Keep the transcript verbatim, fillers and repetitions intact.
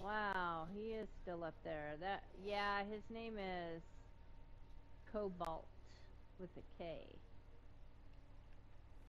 Wow, he is still up there. That, yeah, his name is Cobalt with a K.